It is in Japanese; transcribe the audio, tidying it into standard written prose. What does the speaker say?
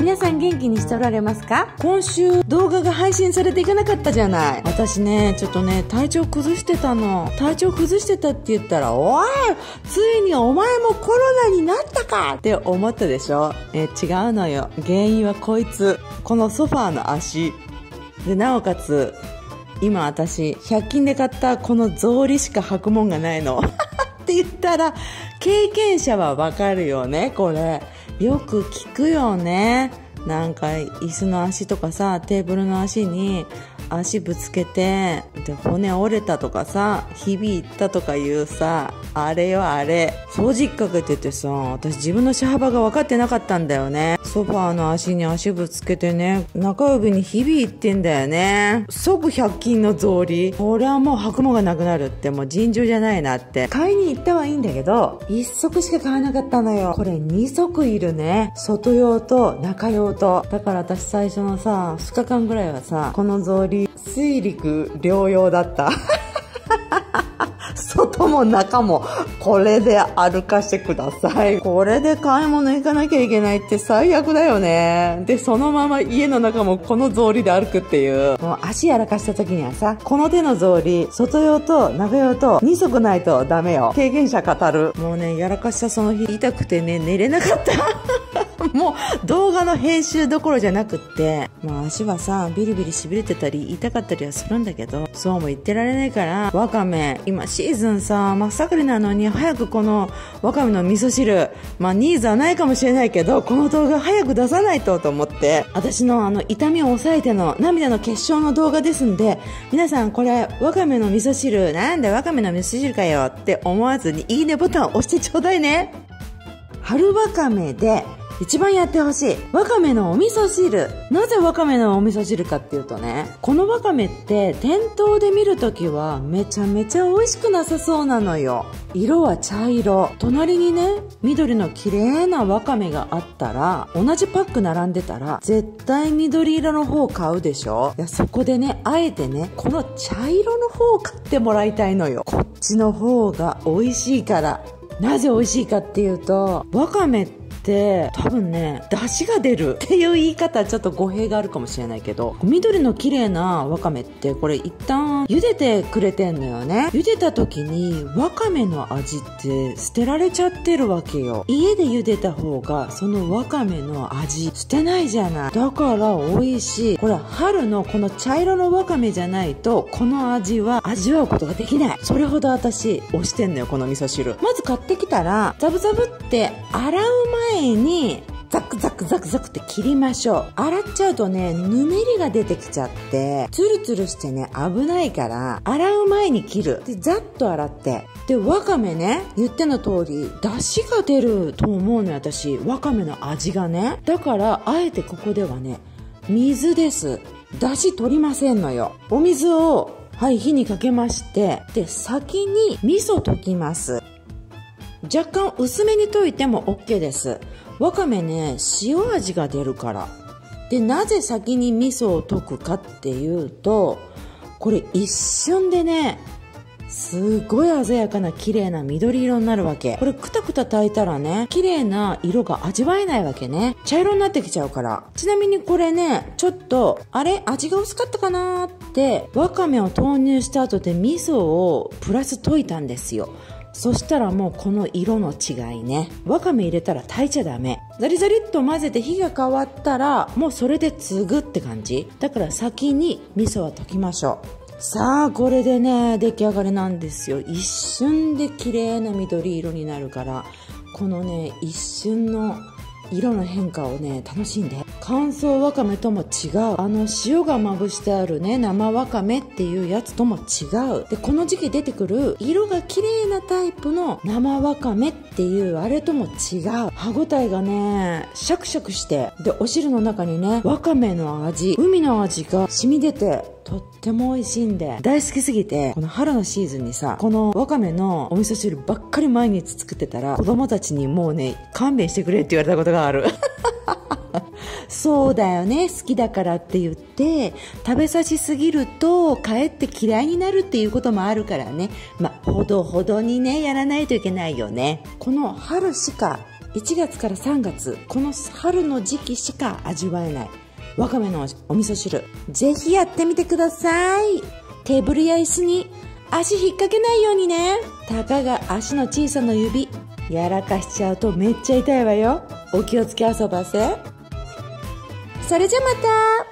皆さん元気にしておられますか？今週動画が配信されていかなかったじゃない。私ね、ちょっとね、体調崩してたの。体調崩してたって言ったら、おい、ついにお前もコロナになったかって思ったでしょ。違うのよ。原因はこいつ。このソファーの足。で、なおかつ、今私、100均で買ったこの草履しか履くもんがないの。って言ったら、経験者はわかるよね、これ。よく聞くよね。なんか椅子の足とかさ、テーブルの足に足ぶつけて、で骨折れたとかさ、響いたとかいうさ、あれよあれ。掃除機かけててさ、私自分の車幅が分かってなかったんだよね。ソファーの足に足ぶつけてね、中指に響いてんだよね。即100均の草履。これはもう履くもがなくなるって、もう尋常じゃないなって。買いに行ったはいいんだけど、1足しか買わなかったのよ。これ2足いるね。外用と中用と。だから私最初のさ、2日間ぐらいはさ、この草履、水陸両用だった。外も中もこれで歩かしてください。これで買い物行かなきゃいけないって最悪だよね。で、そのまま家の中もこの草履で歩くっていう。もう足やらかした時にはさ、この手の草履、外用と中用と2足ないとダメよ。経験者語る。もうね、やらかしたその日痛くてね、寝れなかった。もう動画の編集どころじゃなくって、まあ足はさ、ビリビリ痺れてたり痛かったりはするんだけど、そうも言ってられないから、わかめ、今シーズンさ、真っ盛りなのに早くこのわかめの味噌汁、まあニーズはないかもしれないけど、この動画早く出さないと思って、私の痛みを抑えての涙の結晶の動画ですんで、皆さんこれわかめの味噌汁、なんだわかめの味噌汁かよって思わずにいいねボタンを押してちょうだいね。春わかめで一番やってほしいわかめのお味噌汁。なぜわかめのお味噌汁かっていうとね、このわかめって店頭で見るときはめちゃめちゃ美味しくなさそうなのよ。色は茶色、隣にね緑の綺麗なわかめがあったら、同じパック並んでたら絶対緑色の方買うでしょ。いや、そこでね、あえてねこの茶色の方を買ってもらいたいのよ。こっちの方が美味しいから。なぜ美味しいかっていうと、わかめって多分ね、出汁が出るっていう言い方ちょっと語弊があるかもしれないけど、緑の綺麗なわかめってこれ一旦茹でてくれてんのよね。茹でた時にわかめの味って捨てられちゃってるわけよ。家で茹でた方がそのわかめの味捨てないじゃない。だから美味しい。これ春のこの茶色のわかめじゃないとこの味は味わうことができない。それほど私推してんのよ、この味噌汁。まず買ってきたらザブザブって洗う前にザクザクザクザクって切りましょう。洗っちゃうとね、ぬめりが出てきちゃってツルツルしてね、危ないから洗う前に切る。で、ざっと洗って、でわかめね、言っての通り出汁が出ると思うのよ、私。わかめの味がね。だからあえてここではね、水です。出汁取りませんのよ。お水を火にかけまして、で先に味噌溶きます。若干薄めに溶いても OK です。わかめね、塩味が出るから。で、なぜ先に味噌を溶くかっていうと、これ一瞬でね、すごい鮮やかな綺麗な緑色になるわけ。これクタクタ炊いたらね、綺麗な色が味わえないわけね。茶色になってきちゃうから。ちなみにこれね、ちょっと味が薄かったかなーってわかめを投入した後で味噌をプラス溶いたんですよ。そしたらもうこの色の違いね。わかめ入れたら炊いちゃダメ。ザリザリっと混ぜて火が変わったらもうそれで継ぐって感じ。だから先に味噌は溶きましょう。さあ、これでね、出来上がりなんですよ。一瞬で綺麗な緑色になるから、このね、一瞬の色の変化をね、楽しんで。乾燥わかめとも違う。塩がまぶしてあるね、生わかめっていうやつとも違う。で、この時期出てくる色が綺麗なタイプの生わかめっていうあれとも違う。歯ごたえがね、シャクシャクして、で、お汁の中にね、わかめの味、海の味が染み出て、とっても美味しいんで、大好きすぎて、この春のシーズンにさ、このわかめのお味噌汁ばっかり毎日作ってたら、子供たちにもうね、勘弁してくれって言われたことがある。そうだよね、好きだからって言って食べさしすぎるとかえって嫌いになるっていうこともあるからね、ほどほどにねやらないといけないよね。この春しか 1月から3月、この春の時期しか味わえないわかめのお味噌汁、ぜひやってみてください。テーブルや椅子に足引っ掛けないようにね。たかが足の小さな指やらかしちゃうとめっちゃ痛いわよ。お気をつけ遊ばせ。それじゃまた。